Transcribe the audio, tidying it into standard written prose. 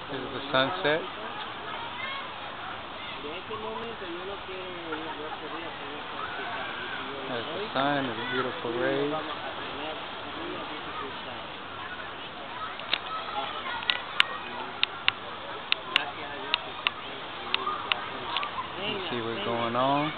Here's the sunset. There's the sun and the beautiful rays. You see what's going on.